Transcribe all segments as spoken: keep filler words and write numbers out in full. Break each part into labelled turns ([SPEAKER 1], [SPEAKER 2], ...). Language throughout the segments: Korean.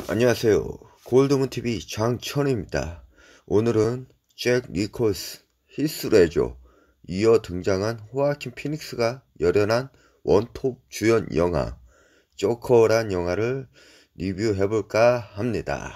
[SPEAKER 1] 안녕하세요. 골드문티비 장천입니다. 오늘은 잭 니콜스, 히스레저 이어 등장한 호아킨 피닉스가 열연한 원톱 주연 영화 조커란 영화를 리뷰해볼까 합니다.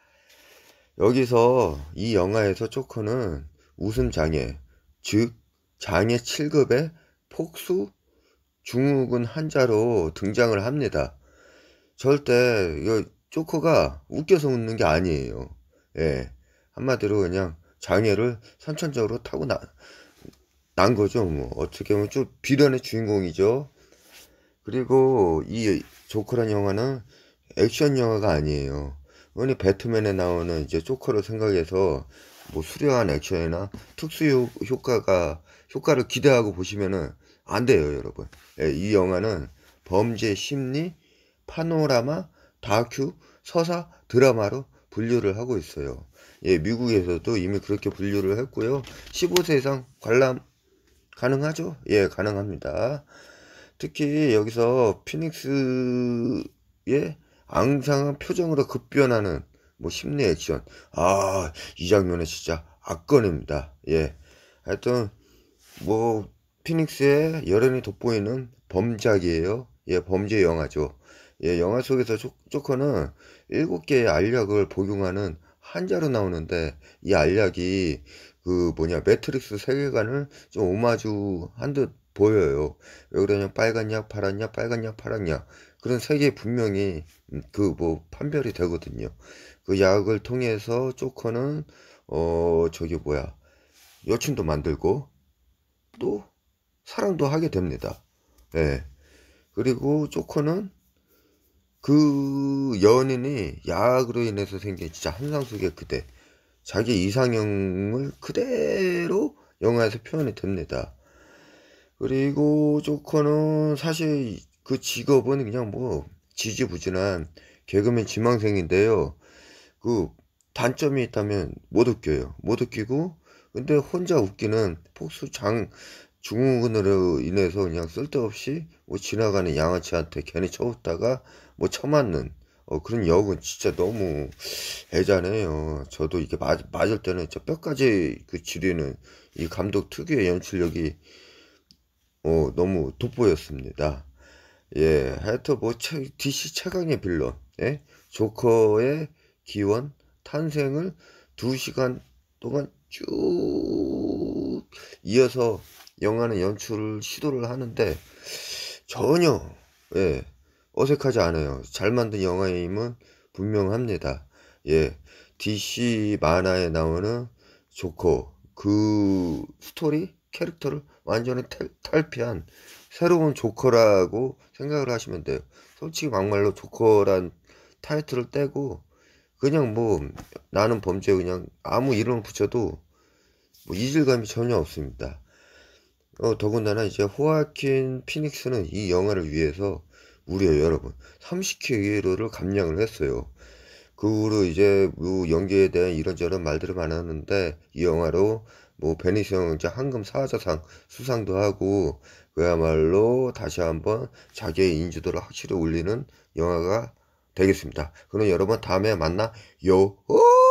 [SPEAKER 1] 여기서 이 영화에서 조커는 웃음장애, 즉 장애 칠 급의 폭수 증후군 환자로 등장을 합니다. 절대 이거 조커가 웃겨서 웃는 게 아니에요. 예, 한마디로 그냥 장애를 선천적으로 타고 나, 난 거죠. 뭐 어떻게 보면 좀 비련의 주인공이죠. 그리고 이 조커란 영화는 액션 영화가 아니에요. 흔히 배트맨에 나오는 이제 조커를 생각해서 뭐 수려한 액션이나 특수 효, 효과가 효과를 기대하고 보시면은 안 돼요, 여러분. 예, 이 영화는 범죄 심리 파노라마 다큐 서사 드라마로 분류를 하고 있어요. 예, 미국에서도 이미 그렇게 분류를 했고요. 십오 세 이상 관람 가능하죠? 예, 가능합니다. 특히 여기서 피닉스의 앙상한 표정으로 급변하는 뭐 심리 액션. 아, 이 장면은 진짜 압권입니다. 예. 하여튼 뭐 피닉스의 열연이 돋보이는 범작이에요. 예, 범죄 영화죠. 예, 영화 속에서 조, 조커는 일곱 개의 알약을 복용하는 환자로 나오는데 이 알약이 그 뭐냐 매트릭스 세계관을 좀 오마주한 듯 보여요. 왜 그러냐 빨간 약, 파란 약, 빨간 약, 파란 약 그런 색이 분명히 그 뭐 판별이 되거든요. 그 약을 통해서 조커는 어 저기 뭐야 여친도 만들고 또 사랑도 하게 됩니다. 예. 그리고 조커는 그 연인이 야악으로 인해서 생긴 진짜 환상 속의 그대 자기 이상형을 그대로 영화에서 표현이 됩니다. 그리고 조커는 사실 그 직업은 그냥 뭐 지지부진한 개그맨 지망생인데요. 그 단점이 있다면 못 웃겨요. 못 웃기고 근데 혼자 웃기는 폭수장 증후군으로 인해서 그냥 쓸데없이 뭐 지나가는 양아치한테 괜히 쳐웃다가 뭐 쳐맞는 어, 그런 역은 진짜 너무 애잔해요. 저도 이게 맞, 맞을 때는 진짜 뼈까지 그 지리는 이 감독 특유의 연출력이 어, 너무 돋보였습니다. 예, 하여튼 뭐 최, 디씨 최강의 빌런, 예? 조커의 기원, 탄생을 두 시간 동안 쭉 이어서 영화는 연출을 시도를 하는데 전혀 예, 어색하지 않아요. 잘 만든 영화임은 분명합니다. 예, 디씨 만화에 나오는 조커 그 스토리 캐릭터를 완전히 탈, 탈피한 새로운 조커라고 생각을 하시면 돼요. 솔직히 막말로 조커란 타이틀을 떼고 그냥 뭐 나는 범죄 그냥 아무 이름을 붙여도 뭐 이질감이 전혀 없습니다. 어, 더군다나 이제 호아킨 피닉스는 이 영화를 위해서 무려 여러분 삼십 킬로를 감량을 했어요. 그 후로 이제 뭐 연기에 대한 이런저런 말들을 많았는데 이 영화로 뭐 베니스 영화제 황금 사자상 수상도 하고 그야말로 다시 한번 자기의 인지도를 확실히 올리는 영화가 되겠습니다. 그럼 여러분 다음에 만나요.